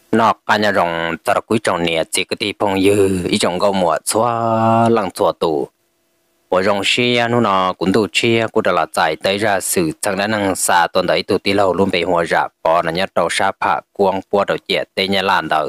nó cả nhà rồng tao là quý trọng nè chỉ cái tí phong dư ý trọng câu mùa xóa lăng xóa tù của rồng xia nó cũng tù chia cũng đã là giải tới ra sự chẳng đã năng xa tuần đấy tù tí lâu luôn bị hòa rạp bỏ là nhớ đầu sa phạ quang qua đầu chè tê nhà lan đầu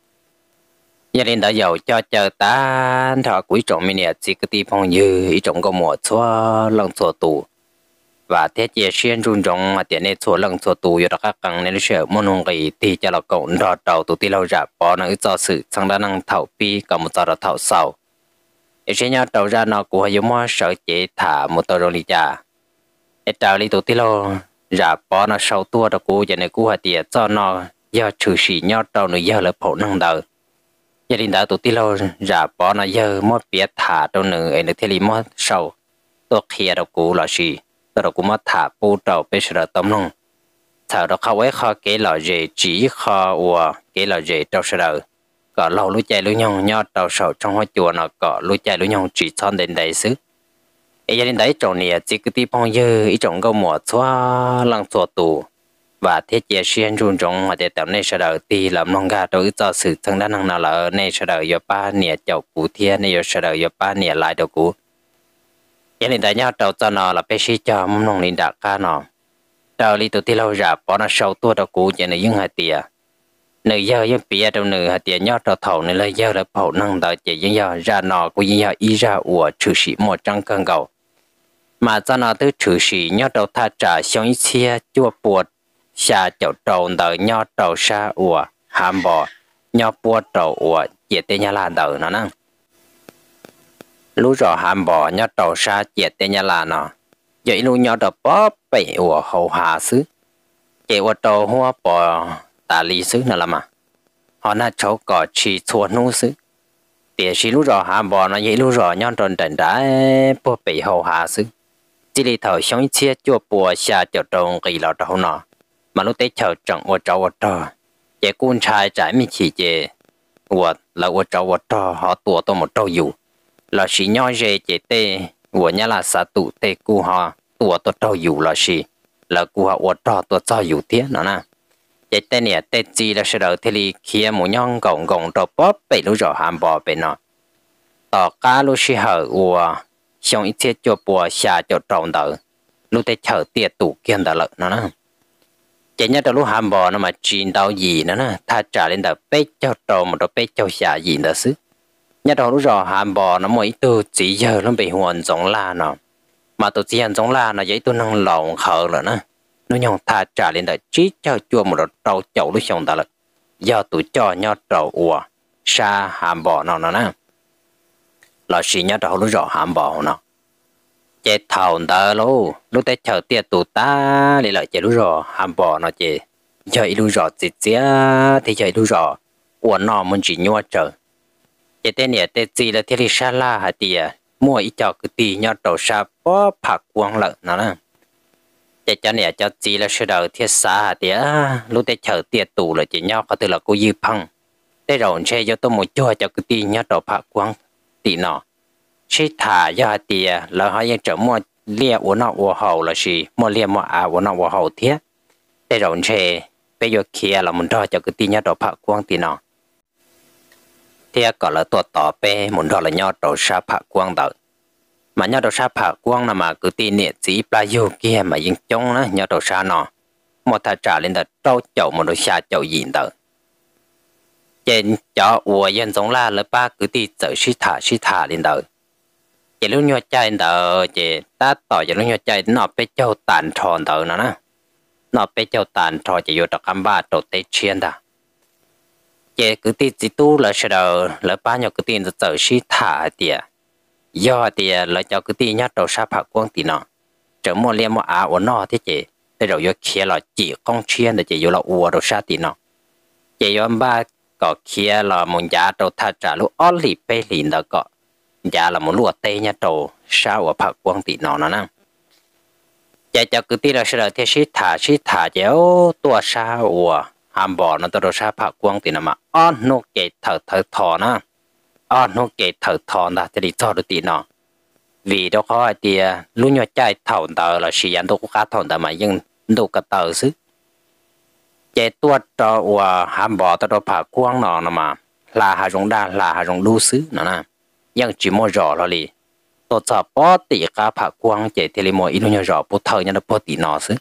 gia đình đã giàu cho chờ ta thọ quý trọng mình nè chỉ cái tí phong dư ý trọng câu mùa xóa lăng xóa tù và thế chia xuyên rung rong mà tiền này số lần số tù yêu các căng nên sợ muốn hùng kỳ thì cho là cậu đào đầu tụ tí lâu rạp bỏ nó cho sự sang đa năng thảo pi còn một tờ là thảo sau để xem nhau đầu ra nó của hay mua sợ chế thả một tờ rồi đi trả để trả lý tụ tí lâu rạp bỏ nó sau tua đó của giờ này của tiền cho nó do trừ sĩ nhau đầu nữa giờ là phổ năng đầu gia đình đã tụ tí lâu rạp bỏ nó giờ mua biết thả đâu nữa ấy nữa thì lý mua sau tôi kia đâu của là gì tôi cũng mất thả bù đầu bây giờ tóm luôn thảo đó khâu ấy kho cái lò dề chỉ kho ua cái lò dề trâu sờ đầu có lâu lúa chạy lúa nhông nhót trâu sầu trong hoa chùa nó có lúa chạy lúa nhông chỉ son đến đấy xứ ấy gia đình đấy trồng nè chỉ cái tí phong dư ý trồng câu mùa xóa lăng xóa tù và thiết chế xuyên run trồng mà để tạo nên sờ đầu thì làm nông gà đối cho sự thân đa năng nào là nên sờ đầu do ba nè chậu cú thiên nè sờ đầu do ba nè lại đầu cú gia đình tại nhau trâu cho nó là bé sĩ cho mông nông linh đạt ca nó trâu li tụi ti lâu rạp bỏ nó sâu tua đầu cũ cho nên những hạt tiề nữ giờ những bia trong nữ hạt tiề nhau trâu thầu nên lấy giờ là phổ năng đợi chỉ những giờ ra nó của những giờ ý ra của trừ sĩ một trong cơn cầu mà cho nó tới trừ sĩ nhau trâu tha trả xong ít chia chua bùa xa chậu trâu đợi nhau trâu xa của hàm bò nhau bùa trâu của chỉ tên nhà là đợi nó năng lú rõ hàm bò nhớ đầu xa chết tên nhà là nó vậy lú nhớ đầu bó bể của hậu hạ xứ chế của đầu hoa bò tà lý xứ nào làm à họ na cháu có chỉ chua nu xứ để chỉ lú rõ hàm bò nó vậy lú rõ nhớ tròn trần đá bó bể hậu hạ xứ chỉ lý thầu sống chia chua bùa xa cho trồng kỳ lọ trâu nó mà lúc tế chờ trận của trâu của trâu chế con trai trái mi chỉ chế của là của trâu của trâu họ tua tôi một trâu dù là chỉ nhau dễ chế tê của nhà là xã tụ tê cu họ tua tôi trâu dù là chỉ là cu họ của trâu tôi cho dù tiếc nó nè chế tê nè tê gì là sẽ đợi thì khi một nhon gồng gồng trâu bóp bị lú rõ hàm bò bị nó tỏ cá lú chỉ hở của xong ít thiết cho bùa xả cho trâu đỡ lú tê chở tiệt tụ kiên đỡ lợn nó nè chế nhớ lú hàm bò nó mà chín đau gì nữa nè tha trả lên đỡ bê cho trâu một đôi bê cho xả gì đỡ xứ nhà đó lúc rồi hàm bò nó mỗi từ chỉ giờ nó bị hoàn giống la nó mà tôi chỉ hoàn giống la nó giấy tôi năng lòng khờ rồi nè nó nhong tha trả lên đợi trí cho chua một đợt trâu chậu lúc xong ta là do tôi cho nhau trâu ua xa hàm bò nó nè là chỉ nhà đó lúc rồi hàm bò nó chế thầu ta luôn lúc tới chờ tiệt tụ ta để lại chế lúc rồi hàm bò nó chế giờ lúc rồi chỉ thì giờ lúc rồi ua nó muốn chỉ nhau chờ chế tên này tên gì là thiên lý sa la hả tiề mua ít cho cái tì nhau đầu sa bó phạt quăng lợn nó nè chế cho này cho gì là sơ đầu thiết sa hả tiề lúc tới chờ tiệt tù là chế nhau có từ là cô dư phăng tới rồi chơi cho tôi một cho cái tì nhau đầu phạt quăng tì nọ chỉ thả cho hả tiề là họยัง trở mua lia uốn nọ uốn hậu là gì mua lia mua uốn nọ uốn hậu thiết tới rồi chơi bây giờ kia là muốn cho cái tì nhau đầu phạt quăng tì nọ thì gọi làตัวต่อไปmuốn đó là nhau đầu sa phạ quang đợi mà nhau đầu sa phạ quang là mà cứ tin niệm chỉ pla yêu kia mà yên trong đó nhau đầu sa nọ một thà trả lên đợt trâu chậu một đôi sa chậu diện đợi trên cho ủa dân giống là ba cứ tin tự sĩ thả lên đợi chỉ lúc nhau chạy đợi chỉ ta tỏ chỉ lúc nhau chạy nó bé châu tàn tròn đợi nó nè nó bé châu tàn tròn chỉ vô đặc âm ba đầu tây chiên ta chế cứ tin chỉ tu là sẽ đầu là bao nhiêu cứ tin tự sĩ thả tiệt do tiệt là cho cứ tin nhát đầu sa phạt quang tì nọ trở mua liêm mua áo nọ thế chế thế rồi vô kia là chỉ con chiên để chế vô là ua đầu sa tì nọ chế vô ba có kia là một giá đầu thà trả lúc ở lì bê lì đó có giá là một lúa tê nhát đầu sa ua phạt quang tì nọ nè chế cho cứ tin là sẽ đầu thế sĩ thả chéo tua sa ua hàm bò nó tôi sa phạ quang thì mà on nó kể thở thò na on nó kể thở thò na thì đi cho được tí nó vì đó có thì lúc nhỏ chạy thầu tờ là sử dụng đồ cá thầu tờ mà nhưng đồ cá tờ xứ chế tua cho và hàm bò cho phá quang nó mà là hà rong đa là hà rong đu xứ nó nè nhưng chỉ mua rõ là li tôi cho bó tỉ cá phá quang chế thì li mua ít nhiều rõ bút thơ nhân nó bó tỉ nó xứ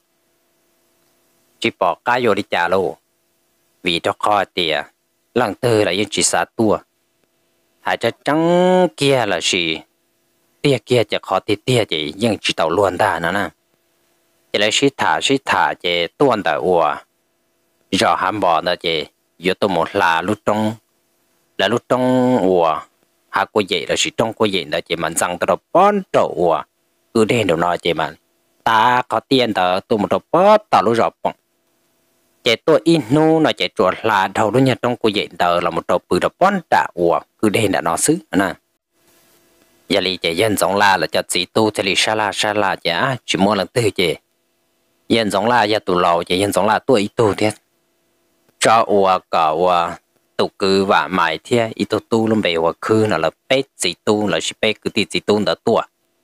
chỉ bỏ cá vô đi trả lô vì cho kho tỉa lần tư là những chỉ xa tua hai trái trắng kia là gì tia kia chỉ khó tia chỉ nhưng chỉ tàu luôn ta nữa nè chỉ là sĩ thả chỉ tuôn tại ua rõ hàm bò đó chỉ yếu tố một là lúc trong ua hạ cô dậy là sĩ trong cô dậy đó chỉ mình rằng tao bón trâu ua cứ đen đồ nói chỉ mình ta có tiền tao tôi một tao bón tao lúc rõ bông chỉ tôi in nu nó chỉ chuột là đầu lúc nhật trong cô dậy tao là một tao bự tao bón trả ua cứ đen đã nó xứ nè giờ li chỉ dân giống là cho chỉ tu thì li sa la chỉ mua lần tư chỉ dân giống là giờ tụ lầu chỉ dân giống là tuổi tu thế cho ua cả ua tụ cứ và mày thế ít tu luôn về ua cứ là bé chỉ tu là chỉ bé cứ chỉ tu đã tua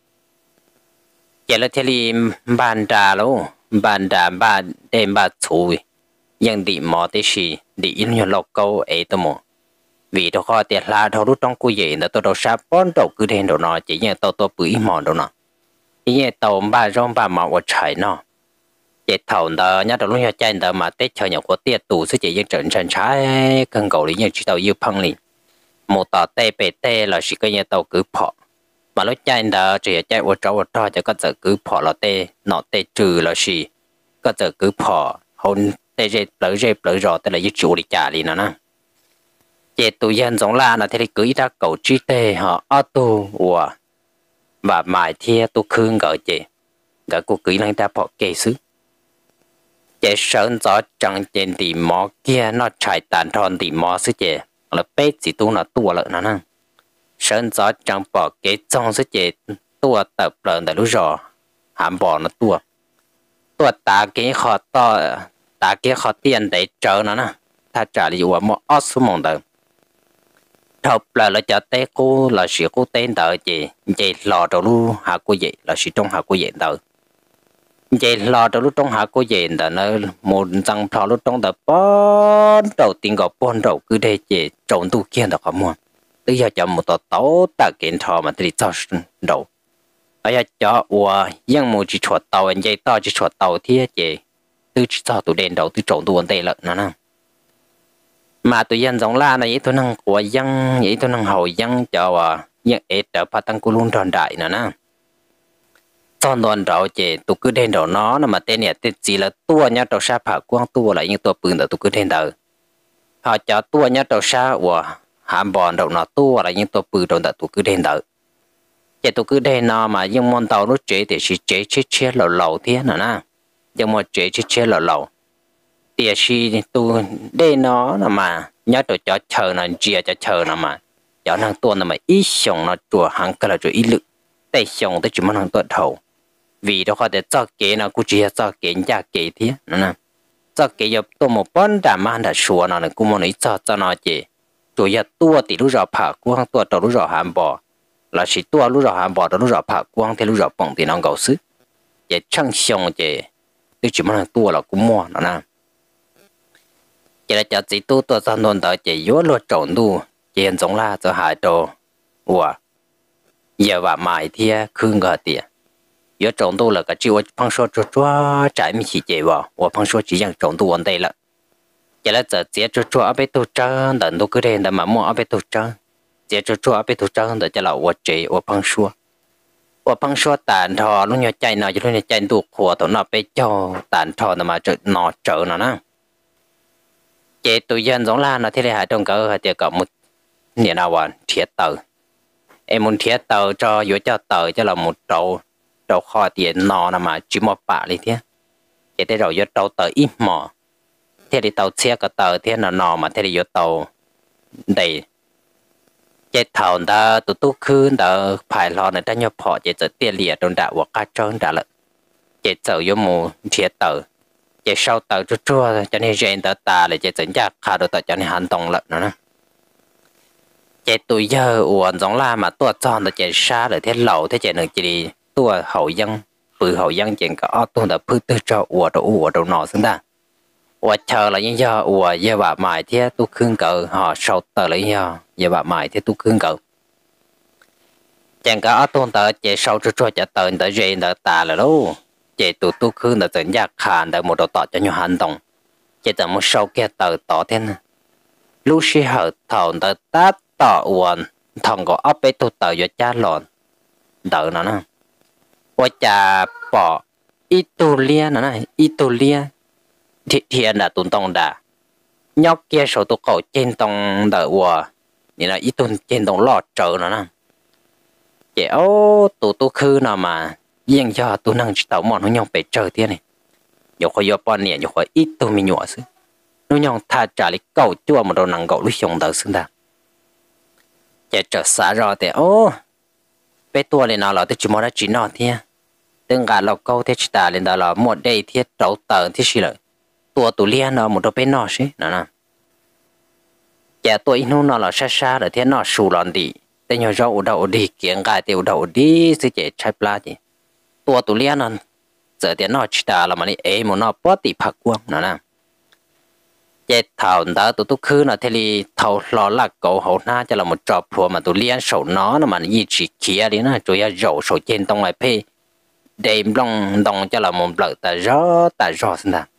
giờ là thế li ban đà luôn ban đêm ban chui nhưng đi mò thế gì đi in nhiều lộc câu ấy tao mò vì đó khó tiệt là thầu lúc trong cuối vậy là tôi đâu sắp bón đầu cứ đen đầu nó chỉ như tôi bưởi mòn đầu nó chỉ như tàu ba rong ba màu trái nó chỉ thầu đó nhớ đầu lúc nhớ chạy đó mà tết chờ nhau có tiệt tủ sẽ chỉ những trận trận trái cần cầu lý như chỉ tàu yêu phăng liền một tàu tê bể tê là chỉ có như tàu cứ phọ mà lúc chạy đó chỉ chạy ở trâu cho có giờ cứ phọ là tê nọ tê trừ là gì có giờ cứ phọ hôn tê dễ lỡ rồi tê là như chủ đi trả liền nó chế tụ dân giống là nó thì cứ ra cầu trí tê họ auto và mãi thì tụ khương gọi chế gọi cuộc cứ lên ta bỏ kê xứ chế sơn gió chẳng trên thì mỏ kia nó chạy tàn tròn thì mỏ xứ chế là bé chỉ tụ nó tua lợn nó nè sơn gió chẳng bỏ kê trong xứ chế tua tập lợn tại lúc rõ hàm bỏ nó tua ta kế khó to ta kế khó tiền để chờ nó nè ta trả lý của một ớt số mong đời thập là cho té cô là sự cô tên đợi chị lò đầu lu hạ cô vậy là sự trong hạ cô vậy đợi chị lò đầu lu trong hạ cô vậy đợi nó một răng thò lu trong đợi bón đầu tiên gặp bón đầu cứ đây chị trộn tu kia được không mua bây giờ cho một tàu tàu ta kiện thò mà thì cho đầu bây giờ cho nhưng một chỉ chuột tàu anh vậy to chỉ chuột tàu thì chị từ cho tụ đèn đầu từ trộn tu vấn đề lợn nó nè mà tụi dân giống la này tôi năng của dân vậy tôi năng hồi dân cho những ít ở phát tăng luôn tròn đại nữa nè toàn đoàn đầu chị tụi cứ đen đầu nó mà tên này tên gì là tua nhá đầu sa phá quang tua lại những tua bự tụi cứ đen đầu họ cho tua nhá đầu sa hàm bòn đầu nó tua lại những tua bự đầu tụi cứ đen đầu chị tụi cứ đen nó mà những món tàu nó chế thì chỉ chế lẩu thế nữa nè nhưng mà chế lẩu tiệt si tu đây nó mà nhớ tôi cho chờ nó chia cho chờ nó mà cho năng tuần nó mà ít xong nó chùa hàng cái là chùa ít lực tay xong tới chỉ muốn hàng tuần thầu vì đó có thể cho kế nó cũng chỉ cho kế nhà kế thế nó nè cho kế giờ tôi một bốn đàm ăn đã sủa nó cũng muốn ít cho nó chỉ chùa giờ tua thì lúc rồi phá quang tua đầu lúc rồi hàm bò là chỉ tua lúc rồi hàm bò đầu lúc rồi phá quang thì lúc rồi bỏng thì nó gấu sức để chẳng xong chỉ tôi chỉ muốn hàng tua là cũng mua nó nè chỉ là cho chỉ tu tôi sang luôn đó chỉ yếu luôn trộn tu chỉ hiện giống là cho hai đồ giờ và mãi thì khương gà tiền yếu trộn tu là cái chiêu phong số cho trái mi chỉ chỉ vào và phong số chỉ rằng trộn tu vấn đề là chỉ là giờ chỉ cho ở bên tu trơn đợt tu cứ đen đợt mà mua ở bên tu trơn chỉ cho ở bên tu trơn đợt cho là ở chỉ ở phong số tàn thọ lúc nhỏ chạy nó lúc nhỏ chạy tu khổ tụi nó bên cho tàn thọ mà trở nó nè chế tụi dân giống là nó thế này trong cỡ thì có một nhà nào à thiết tờ em muốn thiết tờ cho yếu cho tờ cho là một trâu kho tiền nó mà chỉ một bạ đi thế chế thế rồi yếu trâu tờ ít mỏ thế thì tàu xe cái tờ thế nó mà thế thì yếu tàu đầy chế thầu ta tụi tu khứ ta phải lo này ta nhập họ chế tự tiền liệt trong đạo hoặc cá trơn đã lận chế tự yếu một thiết tờ chế sau tàu chua cho nên gen tờ ta để chế dẫn ra khá đồ tờ cho nên hành động lợn nữa chế tụi giờ uốn giống là mà tua tròn tờ chế xa để thế lẩu thế chế được chỉ tua hậu dân bự hậu dân chế có tua tờ phư tư cho uốn đồ nọ xứng ta 我chờ là những giờ我giờ bà mày thế tôi khương cỡ họ sau tờ lấy giờ bà mày thế tôi khương cỡ chẳng có ở tôn tờ chế sau cho trả tờ tờ dễ tờ tà là đâu chế tôi khương tờ dẫn giác khàn tờ một đầu tọ cho nhau hành động chế tờ một sau kia tờ tọ thế nè lúc xí hở thầu tờ tát tọ uẩn thằng có ấp bê tôi tờ cho cha lòn tờ nó nè我家bỏ Italia nè Italia thiện là tụi tông đã nhóc kia số tụi cậu trên tông đợi hòaนี่là ít tuần trên tông lọt trở nó nè chị ô tụi khư nào mà riêng cho tụi năng tàu mòn nó nhong phải chờ thế này nhiều khỏi do bọn nè nhiều khỏi ít tụi mình nhỏ xứ nó nhong tha trả lại cậu chua mà đồ năng cậu lúc xong đợi xứng ta chị trở xa rồi thì ô bé tua lên nào là tôi chỉ muốn đã chỉ nó thế từng cả lọc câu thế chỉ ta lên đó là một đây thiết trâu tờ thế gì lợi tua tụi liên nó một đôi bé nó xí nè nè chả tuổi nó là xa xa rồi thế nó sù lòn điแต่nhờ rau đậu đi kiện gai tiêu đậu đi sẽ chạy trái pla gì tua tụi liên nó giờ thì nó chỉ ta là mà đi ấy mà nó bớt tị phật quăng nè nè chạy thảo đó tụi khứ nó thế thì thảo lo là cậu hậu na cho là một trò phùa mà tụi liên sầu nó mà như chỉ kia đi nó rồi rau sầu trên tông lại phê đêm long đồng cho là một lợi ta rõ xin ta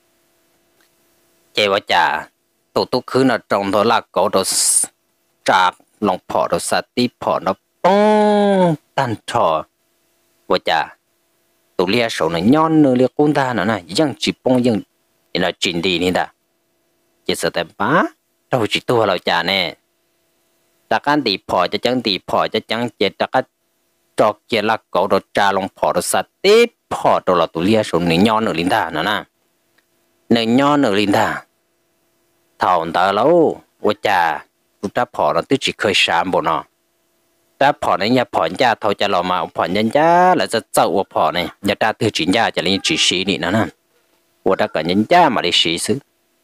chạy vào chả tụi khứ nó trồng thôi là cậu đồ trạc lòng phỏ đồ sa tí phỏ nó bông tan trò vào chả tụi lia sầu nó nhon nữa lia con ta nó này vẫn chỉ bông vẫn thì là chuyện đi nên ta chỉ sợ tem bá đâu chỉ tua là chả nè ta can tí phỏ cho chẳng chỉ ta can trò kia là cậu đồ trà lòng phỏ đồ sa tí phỏ đồ là tụi lia sầu nó nhon nữa linh ta nó nè nó nhon nữa linh ta thảo ta lâu vào chả tụi ta phỏ nó chỉ khơi sám bộ nó ta phỏ này nhà phỏ nhà thôi cho lo mà phỏ nhân gia là rất giàu của phỏ này nhà ta từ chính gia cho lên chỉ xí đi nữa nè của ta cả nhân gia mà đi xí xứ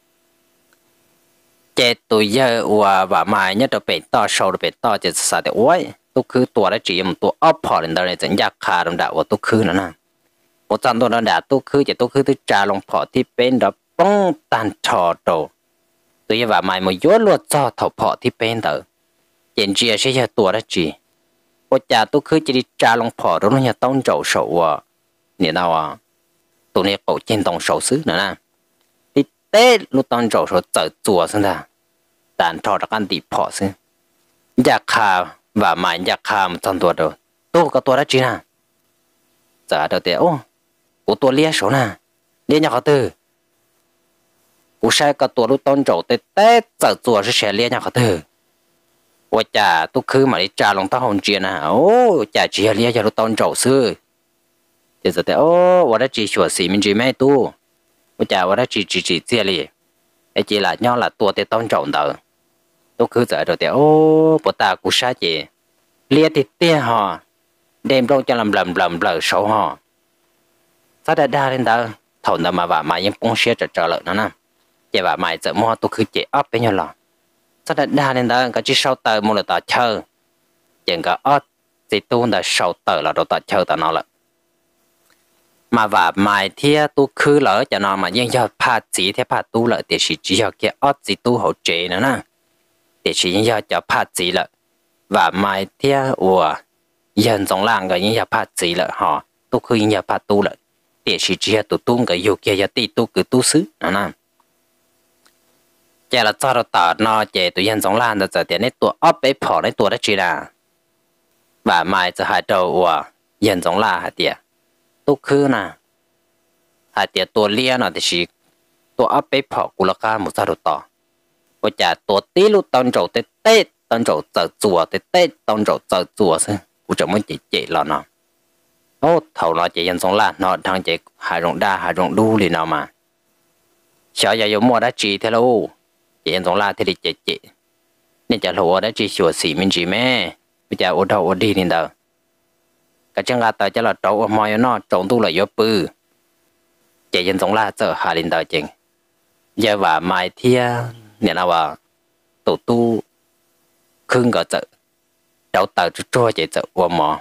chế tụi giờ và mai nhất là bể to sâu là bể to chỉ sao để ôi tôi cứ tua đã chỉ một tua ấp phỏ lên đây dẫn gia khá đồng đạo của tôi cứ nữa nè một trận tôi đã tôi cứ tôi trà lòng phỏ thì bên đó bông tan trò đồ tôi và mày một yếu luật cho thầu phỏ thì bên đó hiện giờ sẽ là tua đã chỉ我家都可以这里扎龙跑到那些当着手啊，你知道啊？都那狗见动手势呢，你得路当着手走做是的，但朝着干地跑是，อยากขาว่าหมายอยากขามันตอนตัวเดียวตัวก็ตัวละจีน่ะจะเดี๋ยวเดี๋ยวกูตัวเลี้ย手น่ะเลี้ยยังเขาตื้อกูใช้ก็ตัว路当着แต่走做是谁เลี้ยยังเขาตื้อ我家都去嘛，你家龙到红街呢？哦，家只里家都当走事，就是的哦，我的只学习民主没多，我家我的只这里，而且啦，鸟啦多的当走的，都去在这的哦，不大古啥子，列的点哈，đêm trong cho lầm lờ xấu ha, sao đã đa lên đó, thầu nào mà vợ màyยังbông xe trở lại nữa nè, chị vợ mày giờ mua tôi cứ chị ấp với nhau là sao đã đa lên đó cái chỉ sau tờ một là tờ chơi chẳng có ớt thì tu là sau tờ là đồ tờ chơi tờ nó là mà và mày thia tu khứ lỡ cho nó mà nhưng cho pha chỉ theo pha tu lợi thì chỉ cho cái ớt thì tu hỗ trợ nữa nè thì chỉ cho pha chỉ lợi và mày thia ủa dân trong làng cái những pha chỉ lợi họ tu khứ những pha tu lợi thì chỉ cho tu tu cái yêu kia cho tu cứ tu xứ nữa nè chả là cho nó tỏ nó chè tụi dân sống lan giờ tiền này tụi ấp bế phỏ này tụi đó chỉ là và mai giờ hai đầu của dân sống là hai tiệt tụi khứ nè hai tiệt tụi lia nó thì chỉ tụi ấp bế phỏ của nó cả một sao đồ tỏ của chả tụi tí lúc tao trầu tết tao trầu giờ chùa tết tao trầu giờ chùa xem của chồng mới chỉ là nó ô thầu nó chỉ dân sống lan nó thằng chỉ hai rộng đa hai rộng đu thì nào mà sợ giờ dùng mua đã chỉ thế đâu hiện trong là thì chị nên chả lộ đã chỉ sửa xỉ mình chỉ mẹ bây giờ ở đâu ở đi nên đâu cái chân gà tới chả là trâu ở ngoài nó trồng tu là do bự chị hiện trong là giờ hà lên đầu chừng giờ và mai thia nè nào à tổ tu khưng gỡ chợ trâu tàu cho chị chợ qua mỏ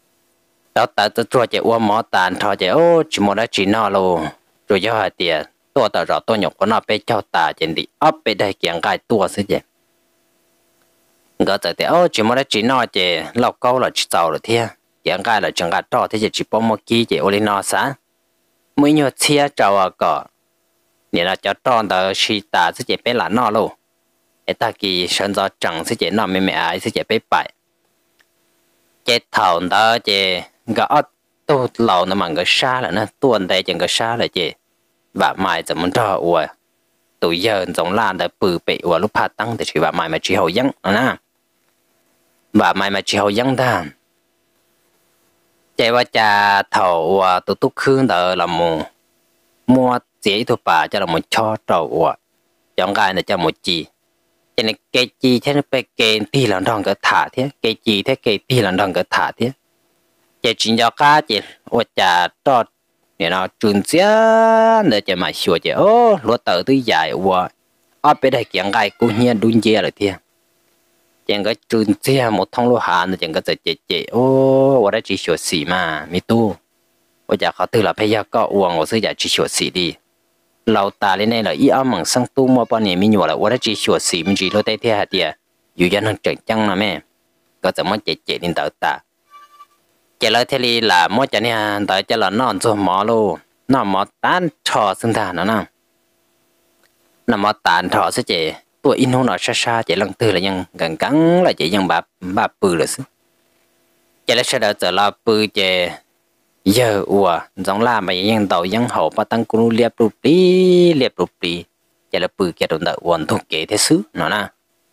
trâu tàu cho chị qua mỏ tàn thôi chị ô chỉ một đã chỉ nó luôn rồi do hai tiền tua tờ rõ tua nhục của nó bé cho ta trên đi ấp bé đây kiện gai tua xí vậy ngỡ giờ thì chỉ mới chỉ nói chỉ lọc câu là chỉ giàu rồi thế kiện gai là chẳng gai to thế chỉ bao một ký chỉ ôi nó sáng mới nhớ chia trâu à cỏ nên là cho tròn tờ xì ta sẽ chỉ bé là nó luôn để ta kỳ sơn do chẳng sẽ chỉ nó mẹ ai sẽ chỉ bé bại chế thầu đó chế gõ tôi lâu nó mà cái xa là nó tuần đây chẳng cái xa là chế và mai怎么着我tụi giờ giống là đã bự bể và lúc phát tăng thì chỉ và mai mà chỉ hậu dân nè và mai mà chỉ hậu dân ta chếว่าจะthầu và tụi tôi khương đó là một mua dễ thôi bà cho là một cho trâu và chọn cái này cho một chi cho nên cái chi thế nó phải cái tí lần đòn cái thả thế cái chi thế cái tí lần đòn cái thả thế chỉ chính cho cá chỉ và chả cho để nó chuẩn xác để cho mà sửa chứ ô lúa tờ tới dài và ở bên đây kiện gai cũng nhiên đúng dễ rồi thế chẳng cái chuẩn xác một thông lúa hà nó chẳng có sẽ chế ô và đây chỉ sửa xì mà mi tu và chả khó từ là bây giờ có uống và sử dụng chỉ sửa xì đi lâu ta lên này là ý âm bằng sang tu mua bao nhiêu mình nhớ là và chỉ sửa xì mình chỉ lo tay thế hả tiệt dù cho nó chẳng chăng là mẹ có怎么chế đến tới ta chế lại thế li là mỗi cái này tại cho là nó cho mỏ luôn nó mỏ tán trò sinh thả nó nè nó mỏ tán trò sẽ chế tuổi in hôn nó xa xa chế lần tư là nhân gần cắn là chế nhân bà bự là sức chế lại sẽ đợi trở là bự chế giờ ủa giống là mấy nhân tàu nhân hậu bắt tăng cung liệp rụp đi chế là bự kia đồn đợi hoàn thuộc kế thế xứ nó nè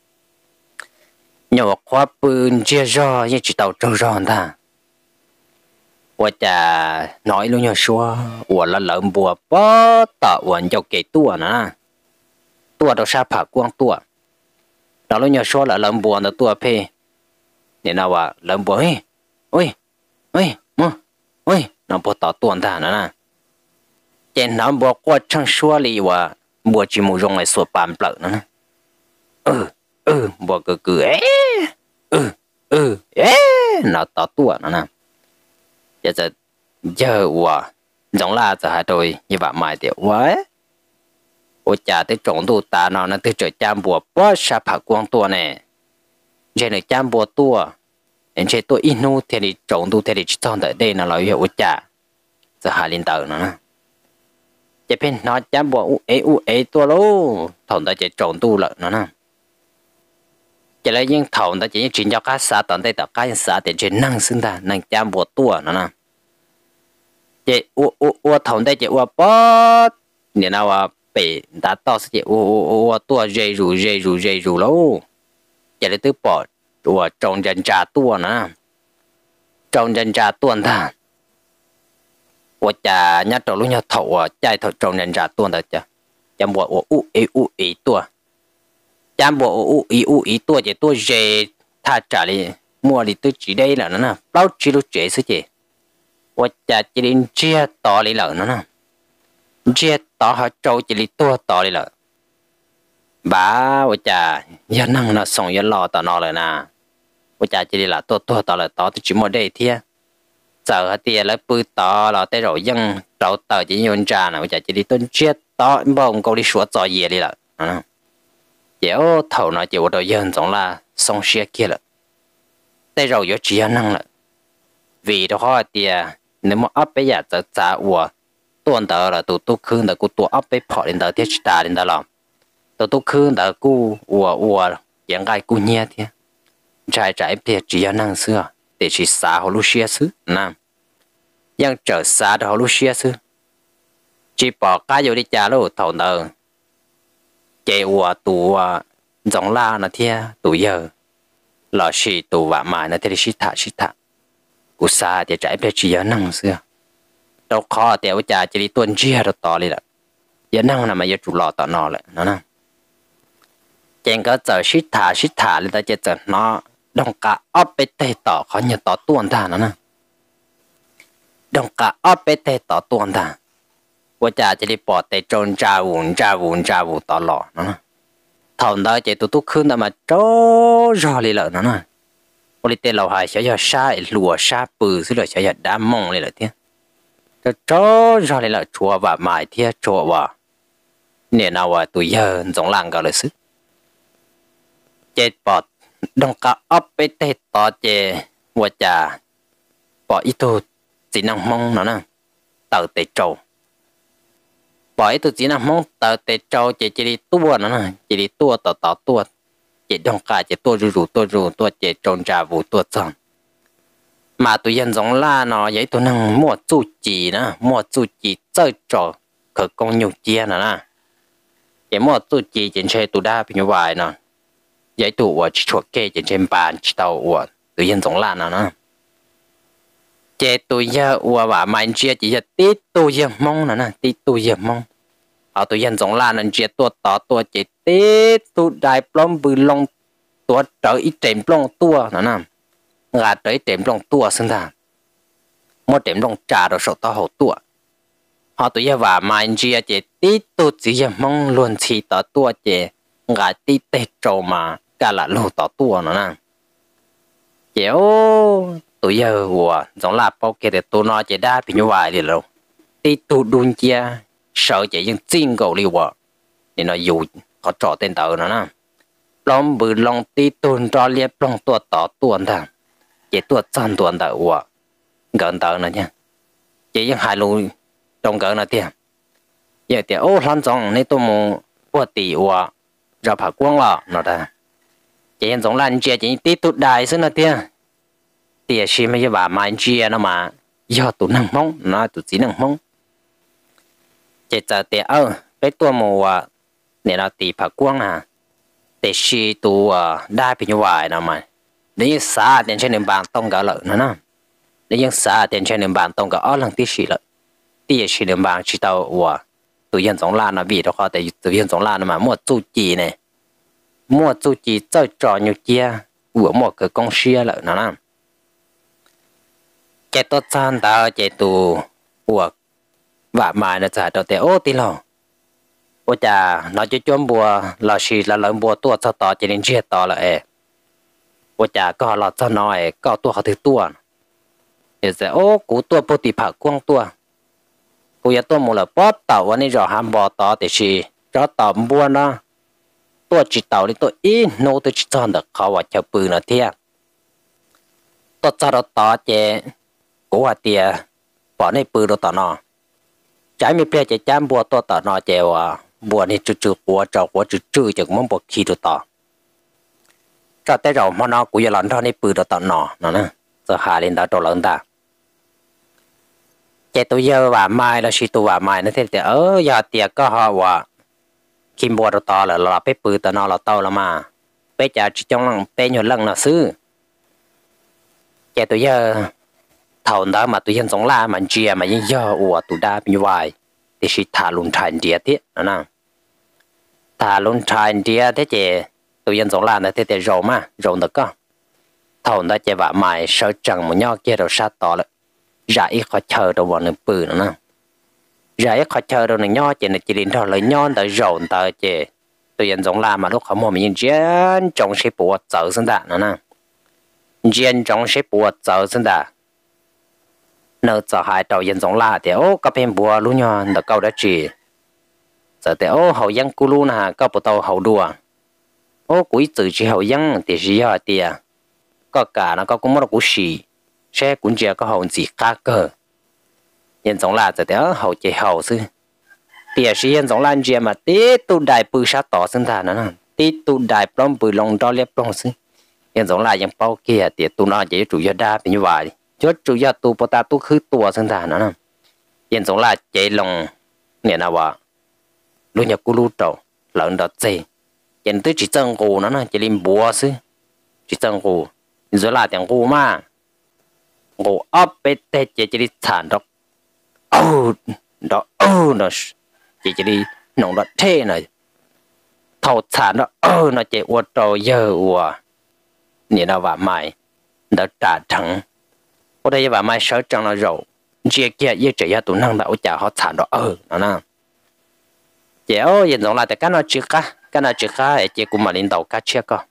nhỏ khoa bự chia do như chỉ tàu trâu ròn ta và chả nói luôn nhờ xua và là lợn bùa bó tạo quần cho kể tua nè tua đâu sa phá quang tua đó luôn nhờ xua là lợn bùa nó tua phê nên nào à lợn bùa ôi nó bùa tạo tuần ta nè trên nó bùa qua trong xua li và bùa chỉ mù rong lại sủa bám lợn nè bùa cứ nó tạo tua nè giờ và giống là giờ hai đôi như vậy mà tiểu quá ôi chả tới trộn tu ta nó tới trời chăm bùa bó sa phá quang tua này trên này chăm bùa tua em chơi tôi inu thì đi trộn tu thì đi chọn tại đây là nói hiệu ôi chả giờ hai linh tờ nữa chỉ bên nó chăm bùa u ế tua luôn thằng ta chỉ trộn tu lợn nữa nè chỉ là những thằng ta chỉ chuyển cho các xã tận đây tập các xã để trên năng sinh ta năng chăm bùa tua nữa nè chị thằng đây chị bó nên nào bị đã to sẽ chị tua dây rù lâu chị lấy từ bỏ trồng dần trà tua nữa trồng dần trà tuần ta chả nhát trâu lúc nhát thầu chạy thầu trồng dần trà tuần ta chả chăm bùa u ế tua chăm bộ u ý tua chỉ tua dễ tha trả đi mua đi tôi chỉ đây là nó nè bao chỉ lúc dễ chứ chị và chả chỉ đến chia to đi lợn nó nè chia to họ trâu chỉ đi tua to đi lợn bà và chả giờ năng nó sống giờ lo tao nó rồi nè và chả chỉ đi là tua to là to tôi chỉ mua đây thia giờ thì lấy bự to là tới rồi dân trâu tờ chỉ nhon trà nè và chả chỉ đi tuần chia to bông câu đi sửa cho gì đi lợn dẻo thầu nó chịu đồ dân giống là song xe kia了đây rồi có chỉ năng了vì đó thì nếu mà ấp bây giờจะจ่า我tuần đó là tụi khương đó tụi ấp bây phò lên đó thì ta lên đó làm tụi khương đó我应该nhẹ thì trái bây chỉ năng xưa để chỉ xã họ lúc xe xứ nè nhưng trở xã đó lúc xe xứ chỉ bỏ cái vô đi trả luôn thầu đó chế của tụ giống la nó thia tụ giờ lò xì tụ vạ mài nó thia xí thả cú sa thì trái bê chỉ năng xưa đâu khó thì ông cha chỉ đi tuần chia được to đi là giờ năng là mà giờ chủ lò tao nó lại nó nè chèn cái giờ xí thả lên ta chỉ giờ nó đông cả ấp bê tê tỏ khó nhờ tỏ tuần ta nó nè đông cả ấp bê tê tỏ tuần ta我家这里包的种炸物到老呢，头到这都可那么早热里了呢，我哋楼下小沙落沙布是了小打蒙里了天，这早热里了，做吧买天做吧， nè nào à tụi giờ giống làng gọi là sức chế bỏ đông cả ấp bê tê to chế và chả bỏ ít tu chỉ năng mong nó nè tàu tê trâu bỏ ít tu chỉ năng mong tàu tê trâu chế chỉ đi tua nó nè chỉ đi tua tàu tàu tua chế đông cả chế tua rù tua chế trồng trà vụ tua chọn mà tụi dân giống la nó vậy tụi năng mua chu chỉ nè mua chu chỉ chơi trò khởi công nhiều chia nè chế mua chu chỉ trên xe tụi đa bị như vậy nè vậy tụi chỉ chuột kê trên bàn chỉ tàu tụi dân giống la nè chế tụi giờ và mạnh chia chỉ là tí tụi giờ mong nè tí tụi giờ mong ở tụi dân giống la nè chia tua tỏ tua chế tí tụi đại plom bự long tua trở ít trem plong tua nè ngà tới trem plong tua sinh ra một trem plong trà rồi sầu tao hậu tua họ tụi giờ và mạnh chia chế tí tụi chỉ giờ mong luôn chỉ tỏ tua chế ngà tí tê trâu mà cả là lô tỏ tua nè chéo tụi giờ giống là bao kia để tụi nó chỉ đa bị như vậy đi rồi tí tụi đun chia sợ chỉ những chinh cầu đi thì nó dù họ trọ tên tàu nó nè lom bự long tí tụi cho liệp long tua tỏ tuần thằng chỉ tua chân tuần tàu gần tàu này nha chỉ những hai lùi trong gần là tiền giờ thì ô lan giống này tôi muốn qua tỷ ra phá quang lọ nó ta chỉ giống lan chia chỉ tí tụi đại xứ là tiền thì khi mà giờ bà mai chia nó mà do tụi năng mong nó tụi chỉ năng mong chỉ giờ thì cái tua mùa này là tỷ phá quang à để khi tụi đa bị như vậy nào mà để xa tiền trên nền bàn tông cả lợn nữa nè để những xa tiền trên nền bàn tông cả ở lần tí xí lợn tí xí nền bàn chỉ tàu tụi dân giống lan là vì đó họ tại tụi dân giống lan mà mua chu chỉ này mua chu chỉ chơi trò nhiều chia của một cái công xia lợn nó nè cái tốt san ta cái tụ và mài nó trả đầu tiên ô tí lo ô chà nó chỉ chôm bùa là xì là lợn bùa tua cho tỏ chỉ đến chia tỏ là ô chà có lọt cho nó có tua họ thứ tua thì sẽ ô cú tua bố tì phá quang tua cú ya tua một là bó tàu anh ấy rõ ham bò tỏ thì xì rõ tàu bùa nó tua chỉ tàu đi tua ít nô tôi chỉ chọn được khó và chờ bự nó thiệt tôi cho nó tỏ chế cú hạt tiề bỏ này bự đồ tỏ nó trái mi bia chế chám bùa tua tỏ nó chế bùa này chú bùa trâu bùa chú chẳng mong bùa khí đồ tỏ cho tới rồi mà nó cũng giờ lần đó này bự đồ tỏ nó nè giờ hạ lên đó trâu lớn ta chế tôi giờ và mai là si tôi và mai nó thế thì giờ tiề có họ và kim bùa đồ tỏ là bé bự tỏ nó là tao là mà bé chả chỉ trong lòng bé nhiều lần là xứ chế tôi giờ thầu đó mà tụi dân giống la mà chia mà những giờ tụi đa như vậy thì chỉ thả luôn thành địa thế nè thả luôn thành địa thế chứ tụi dân giống la là thế thì rồi mà rồi được có thầu đó chỉ vợ mày sợ chẳng một nhau kia rồi sát tỏ lại rải khó chờ đâu vào nửa bự nữa nè rải khó chờ đâu nửa nhau chỉ là chỉ đến thôi lấy nhau tới rồi tới chứ tụi dân giống la mà lúc không mua mình dân trong sẽ bùa trở sinh đạn nữa nè dân trong sẽ bùa trở sinh đạn nơi cho hai tàu dân giống la thì các bên bùa luôn nhon được câu đã chỉ giờ thì hậu dân cú luôn ha có bộ tàu hậu đùa quý tự chỉ hậu dân thì gì hả tiề có cả nó có cũng mất cú xì xe cũng chỉ có hậu gì khác cơ dân giống la giờ thì hậu chỉ hậu sư tiề sĩ dân giống la chỉ mà tí tu đại bự sát tỏ sinh thản nữa tí tu đại plom bự long đo liệp plom sư dân giống la dân bao kia thì tu nó chỉ chủ yếu đa như vậy cho chủ yếu tu bồ tát tu khứ tua sinh ra nữa nè hiện giống là chạy lòng nè nào vậy lúc nhập cú lú trâu lợn đợt gì hiện tới chỉ chân cù nữa nè chỉ làm bùa xí chỉ chân cù rồi là tiếng cù mà cù ấp bê tê chỉ đi thản đó đó nó chỉ đi nồng đó thế này thầu thản đó nó chỉ uất trâu giờ nè nào vậy mày đã trả thẳng ở đây và mai sợ chẳng là rồi chia kia yêu chỉ tụi năng đạo trả họ thản đó nó nè chéo hiện giống là tại cái nó chưa cá chỉ cũng mà lên đầu cá chia cơ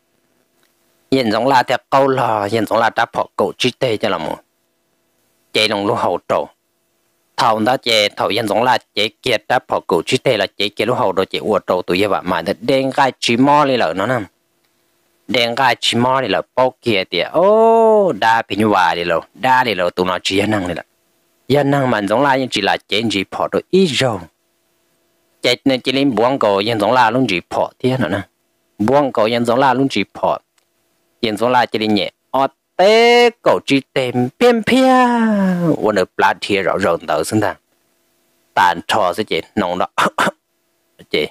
hiện giống là theo câu là hiện giống là đã phổ cổ chi tê cho là một chạy lòng lúc hậu trầu thầu đó chế thầu yên giống là chế kia đã bỏ cụ chỉ tê là chế kia lúc hậu đó chế uất đầu tụi vậy mà đen gai chỉ mò đi lợ nó nè đen gai chỉ mò đi lợ bao kia thì ô đa bị như vậy đi lợ đa đi lợ tụi nó chỉ năng đi lợ yên năng mà giống là chỉ là chế chỉ bỏ được ít rồi chế nên chỉ lên buông cổ yên giống là luôn chỉ bỏ thế nữa nè buông cổ yên giống là luôn chỉ bỏ yên giống là chỉ lên nhẹ tế cổ chỉ tìm biên pia uốn được plát thiê rõ rộng tới sinh thang tàn trò sẽ chị nông đó chị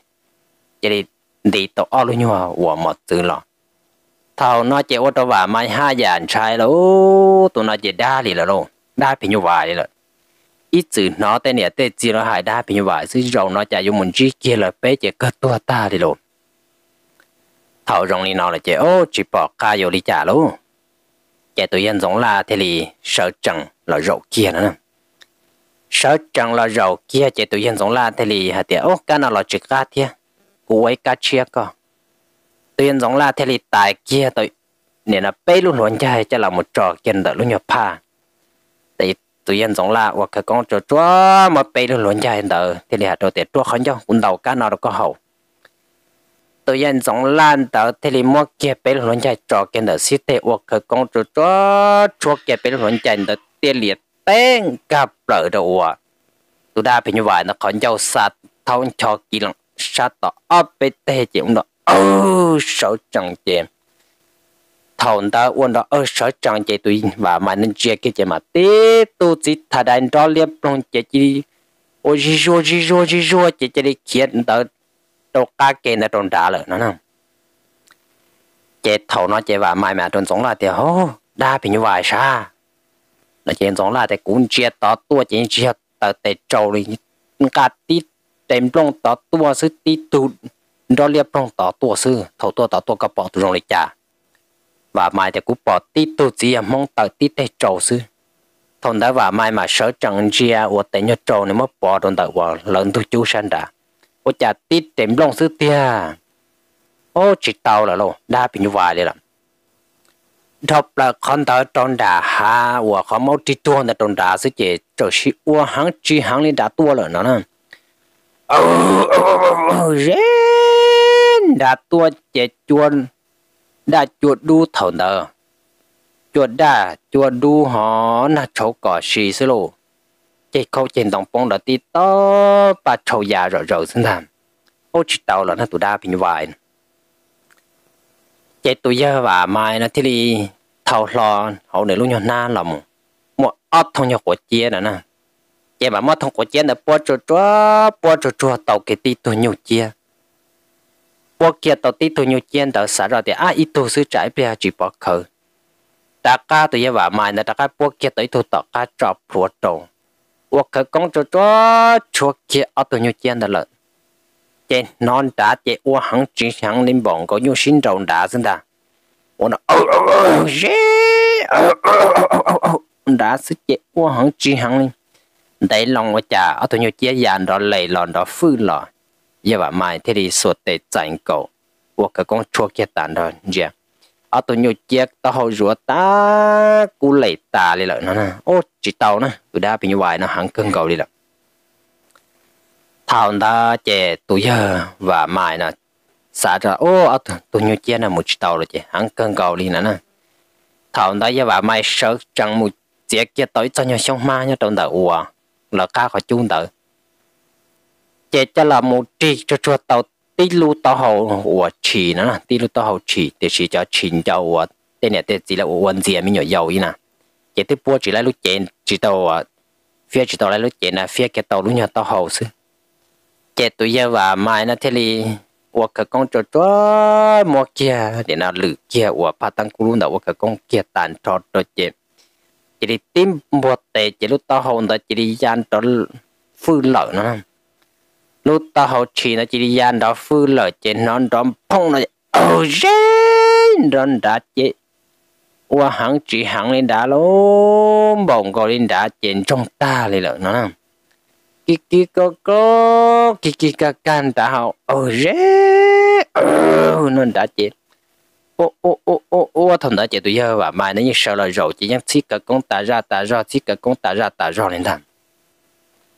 đi tổ ở luôn nhưng mà uốn một từ lọ thầu nó chị ô tô và mai hai dàn trai là tụi nó chị đa đi là đâu đa bị như vậy là ít từ nó tên này tên gì nó hại đa bị như vậy chứ rồng nó chạy dùng mình chỉ kia là bé chị cất tua ta đi luôn thầu rồng đi nó là chị chỉ bỏ ca vô đi trả luôn cái tụi dân giống là thế thì sợ chẳng là rậu kia nữa sợ chẳng là rậu kia cái tụi dân giống là thế thì hạt tiền cái nào là chỉ cá thế cú ấy cá chia cơ tụi dân giống là thế thì tại kia tụi nên là bé luôn luôn chơi cho là một trò kiên đợi luôn nhập pa tại tụi dân giống là hoặc cái con trò mà bé luôn luôn chơi đợi thế thì hạt đồ tiền trò không cho cũng đầu cá nào đâu có hậu tụi dân giống lan tao thế thì mua kia bé luôn chạy trò kia đỡ xí tệ hoặc cái con trò kia bé luôn chạy đỡ tiền liệt tên gặp lợi đầu à tụi đa phải như vậy nó còn giàu sát thâu cho kỹ lắm sát tao ấp bé tê chỉ ông đó sợ chẳng chém thầu ta uốn đó sợ chẳng chạy tụi và mà nên chia cái gì mà tê tu chỉ thà đại đó liệp long chạy chỉ ôi rô chạy đi khiến tao đâu cá kê nó tròn trả lại nó nè chế thầu nó chế và mai mà tròn giống là thì đa bị như vậy sao nó chế giống là thì cũng chia tỏ tua chế chia tờ tệ trâu đi cá tí tem lông tỏ tua sư tí tụ đó liệp lông tỏ tua sư thầu tua tỏ tua có bỏ tụ rong lịch trả và mai thì cũng bỏ tí tụ gì mong tờ tí tệ trâu sư thằng đã và mai mà sợ chẳng chia ở tệ nhớ trâu này mới bỏ đồn tờ và lớn tôi chú san đã ô chả tít đếm lông sư tia ô chỉ tao là luôn đa bị như vậy đấy lắm đọc là con tao tròn đà ha và có máu chỉ tua là tròn đà sư chị rồi si ua hắn chỉ hắn lên đá tua rồi nó nè rên đá tua chị chuồn đá chuột đu thầu nợ chuột đá chuột đu họ là chỗ cỏ xì sư lô cái câu trên đồng phong đã tí to bà trâu già rồi xin thầm ô chỉ tao là nó tụi đa bình vài cái tụi giờ và mai nó thì thầu lo hậu này luôn nhau na lòng một ấp thông nhau của chia nữa nè cái mà mất thông của chia là bó cho tàu cái tí tụi nhiều chia bó kia tàu tí tụi nhiều chia tàu xả ra thì ít tụi sư trái bia chỉ bỏ khờ đã cá tụi giờ và mai là đã cá bó kia tới tụi tàu cá trọp ruột trồng hoặc cái con cho kia ở tụi nhiều chia là lợn chế non đá chế uo hăng chỉ hăng lên bỏng có nhiều sinh trồng đá xin ta uo nó đá sức chế uo hăng chỉ hăng lên đấy lòng của cha ở tụi nhiều chia dàn đó lầy lòn đó phư lò giờ bà mai thế thì sốt để chảnh cầu uo cái con chua kia tàn rồi giờ ở tụi nhiều chia tao hậu rùa ta cú lầy ta lên lợi nó nè ô chỉ tàu nè tụi đá bị như vậy nó hăng cơn cầu đi lắm thằng ta chế tụi giờ và mai nè xả ra tụi nhiều chia là một tàu rồi chế hắn cơn cầu đi nữa nè thằng ta giờ và mai sợ chẳng một chiếc kia tới cho nhau xong ma nhau trong đầu là cá khỏi chung tự chế cho là một tri cho tàu tí lu tàu hậu chỉ nữa tí lu tàu hậu chỉ để chỉ cho chín cho tên này tên chỉ là uốn gì mình nhỏ dầu ý nè chế tiếp bua chỉ là lúc chế chỉ tàu phía chỉ tàu lại lúc chế là phía cái tàu lúc nhỏ tàu hậu xứ chế tụi giờ và mai nó thế thì hoặc cái con trò mua kia để nào lử kia hoặc phát tăng cú luôn đâu hoặc cái con kia tàn trò rồi chế chỉ đi tìm một tệ chỉ lúc tao hồn đó chỉ đi gian đó phư lợi nó lúc tao hồn chỉ nó chỉ đi gian đó phư lợi chế nó đom phong nó rên đã chế qua hẳn chỉ hẳn lên đá lốm bồng gọi lên đá trên trong ta lên lợi nó kiki can đã hậu nó đã chết thằng đã chết tụi giờ và mai nó như sợ là rồi chỉ nhắc xích cả con ta ra xích cả con ta ra lên thằng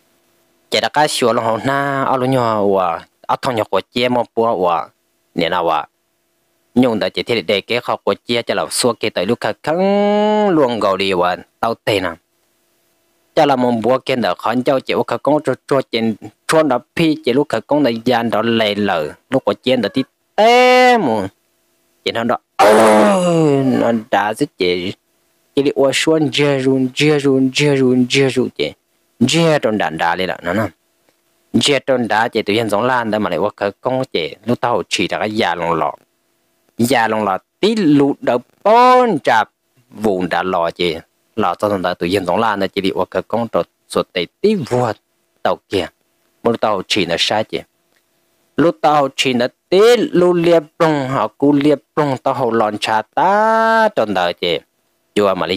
chỉ là cái xua lòng na ở lúc nhỏ và ở thằng nhỏ của chị mà bố và nè nào và nhung đã chỉ thấy để cái học của chị cho là xua cái tới lúc khác khăng luôn gầu đi và tao tên à cho là một bố kia đã khó cho chịu khắc công cho trên cho nó phi chỉ lúc khắc công này gian đó lệ lờ lúc của chị đã tí té mà chị nó đó nó đã rất chị đi qua xuân dê run chị dê trong đàn đá lên là nó dê trong đá chị tự nhiên giống lan đó mà lại qua khắc công chị lúc tao chỉ là cái già lòng lọ tí lụt đập bốn chạp vùng đã lò chị lò cho thằng ta tự nhiên giống lan đó chị đi qua khắc công rồi rồi tí vượt tàu kia một tàu chỉ là sai chị lúc tao chỉ là tí lúc liệp bông họ cú liệp bông tao hậu lòn trà ta trong đời chị chua mà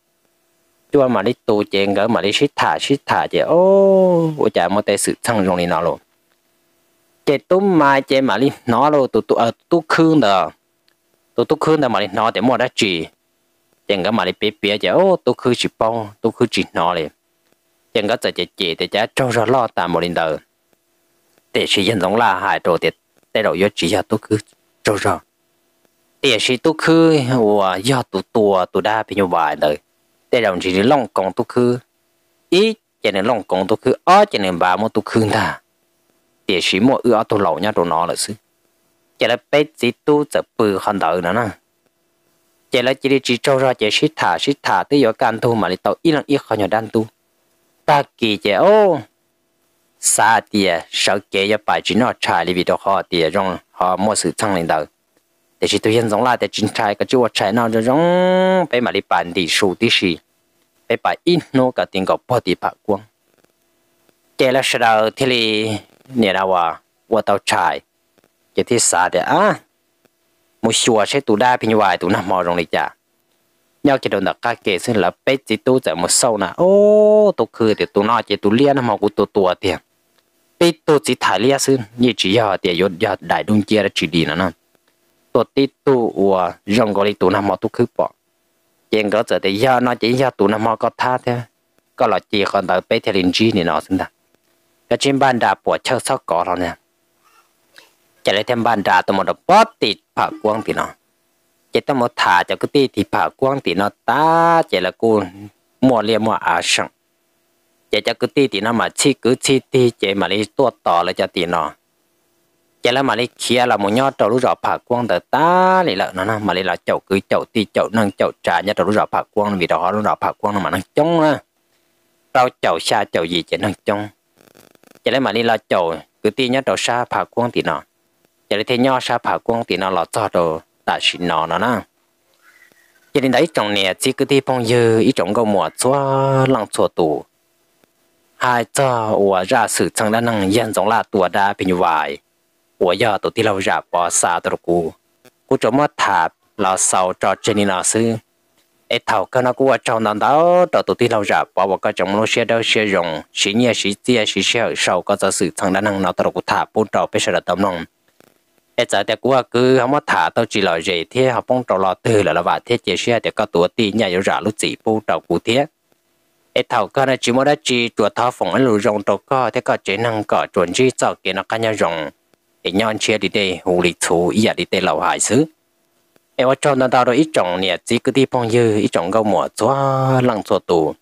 đi tù chị ngỡ mà đi xít thả chị ô ôi chả một tay sự thăng trong này nó luôn chị tụm mai chị mà đi nó luôn tụ khương đó tụ khương đó mà đi nó để mua đã chỉ chị ngỡ mà đi bé chị ô tụ khương chỉ bông tụ khương chỉ nó liền chị ngỡ giờ chị để chả trâu ra lo tạm một lần đời để sử dụng giống là hải đồ để đầu yếu chỉ là tụ khương trâu ra để sử tụ khương và do tụ đa bên ngoài đời để đồng chỉ long công tụ khương ý cho nên long công tụ khương ở cho nên bà một tụ khương ta để sử một ưa tụ lẩu nhá tụ nó là sư cho nên bé chỉ tụ giờ bự hơn đời nữa nè cho nên chỉ trâu ra chỉ xít thả tới giờ can tu mà đi tàu ít lần ít khỏi nhỏ đan tu ta kỳ chứ ô xa tiề sợ kể cho bài chỉ nó trái đi vì đó họ tiề trong họ mua sự thăng lên đời để chỉ tôi hiện giống là để chính trái cái chỗ trái nào cho giống bé mà đi bàn đi số tí gì bé bài ít nó cả tiền có bao tiền bạc quăng kể là sau đó thì nè nào à tàu trái cái thì xa để một số sẽ tụ đa bên ngoài tụ nằm mò trong này chả nhau cái đầu đặt cái kể xin là bé chỉ tụ tại một sâu nè ô tụ khơi thì tụ nó chỉ tụ liên mà của tụ tiền bé tụ chỉ thải liên xin như chỉ giờ tiền giờ đại đông kia là chỉ đi nữa nè tụ tí tụ và rong gọi tụ nằm mò tụ khơi bỏ chuyện đó giờ thì giờ nó chỉ giờ tụ nằm mò có tha thế có là chỉ còn tới bé theo linh chi này nó xin ta cái trên ban đà bỏ chơi sao có rồi nè chỉ lấy thêm ban đà tụ một đợt bóp tịt phá quang thì nó chỉ tao một thả cho cái tì thì phá quang thì nó ta chỉ là cô mua liền mua sang chỉ cho cái tì thì nó mà chi tì chỉ mà đi tua tỏ lại cho tì nó chỉ là mà đi kia là một nhót trâu lúa rọ phá quang từ ta lại lợn nó mà đi là chậu tì chậu nâng chậu trà nhá trâu lúa rọ phá quang vì đó lúa rọ phá quang mà nó trông á rau chậu xa chậu gì chỉ nó trông chỉ là mà đi là chậu cái tì nhá trâu xa phá quang thì nó chỉ là thế nho xa phá quang thì nó lọt cho đồ tại xin nó nè cho nên đấy trong này chỉ cứ đi phong dư ít trong câu mùa xóa lăng xóa tù hai cho và ra sự chẳng đã năng nhân giống là tua đa bên ngoài và giờ tụi ti lâu ra bỏ xa tụi cô cho mất thạp là sau cho trên đi nào sư ấy thầu cái nó cũng ở trong đó cho tụi ti lâu ra bỏ vào cái trong nó xe đâu xe rồng xí nhẹ xí tia xí xe sau có cho sự chẳng đã năng nào tụi cô thạp bốn trò bây giờ là tấm lòng ấy giờ thì cũng cứ không có thả tao chỉ là gì thế họ bông trâu lò từ là vài thế chỉ xe thì có tuổi tì nhà yếu ra lúc gì bông trâu cụ thế ấy thầu cái này chỉ mới đã chỉ chuột tháo phòng ấy lùi rong trâu có thế có chế năng có chuẩn chỉ cho cái nó cái nhà rong ấy nhon chia đi đây hồ lịch thú ý đi đây lầu hải xứ ấy ở trong đó rồi ít trồng nè chỉ cứ đi phong dư ít trồng gạo mùa xóa lăng xóa tù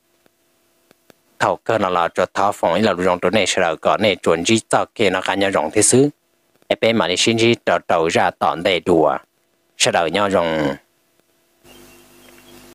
thầu cái nó là chuột tháo phòng ấy là lùi rong trâu này sẽ là có này chuẩn chỉ cho cái nó cái nhà rong thế xứ bên mà đi xin chỉ đầu ra tọn đầy đùa sau đó nhau rồng